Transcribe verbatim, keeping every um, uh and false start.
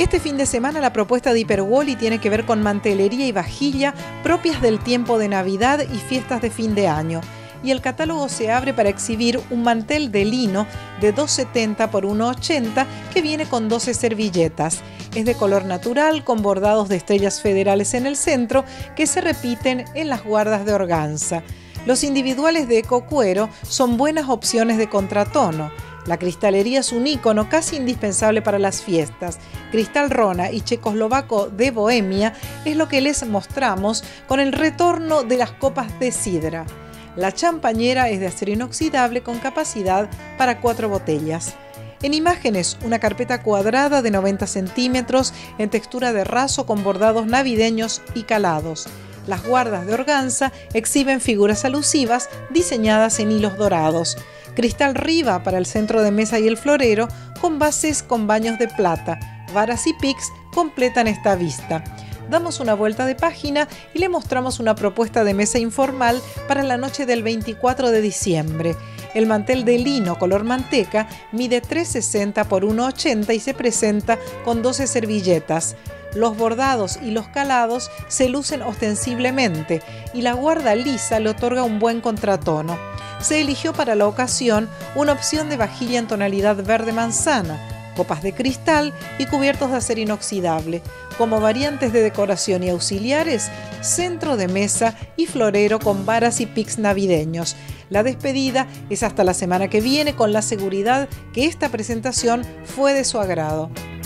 Este fin de semana la propuesta de Hiperwally tiene que ver con mantelería y vajilla propias del tiempo de Navidad y fiestas de fin de año. Y el catálogo se abre para exhibir un mantel de lino de dos setenta por uno ochenta que viene con doce servilletas. Es de color natural con bordados de estrellas federales en el centro que se repiten en las guardas de organza. Los individuales de ecocuero son buenas opciones de contratono. La cristalería es un ícono casi indispensable para las fiestas. Cristal Rona y Checoslovaco de Bohemia es lo que les mostramos con el retorno de las copas de sidra. La champañera es de acero inoxidable con capacidad para cuatro botellas. En imágenes, una carpeta cuadrada de noventa centímetros en textura de raso con bordados navideños y calados. Las guardas de organza exhiben figuras alusivas diseñadas en hilos dorados. Cristal Riva para el centro de mesa y el florero con bases con baños de plata. Varas y pics completan esta vista. Damos una vuelta de página y le mostramos una propuesta de mesa informal para la noche del veinticuatro de diciembre. El mantel de lino color manteca mide tres sesenta por uno ochenta y se presenta con doce servilletas. Los bordados y los calados se lucen ostensiblemente y la guarda lisa le otorga un buen contratono. Se eligió para la ocasión una opción de vajilla en tonalidad verde manzana, copas de cristal y cubiertos de acero inoxidable. Como variantes de decoración y auxiliares, centro de mesa y florero con varas y pics navideños. La despedida es hasta la semana que viene con la seguridad que esta presentación fue de su agrado.